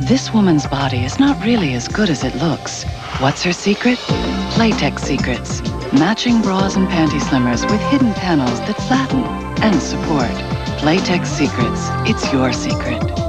This woman's body is not really as good as it looks. What's her secret? Playtex Secrets. Matching bras and panty slimmers with hidden panels that flatten and support. Playtex Secrets. It's your secret.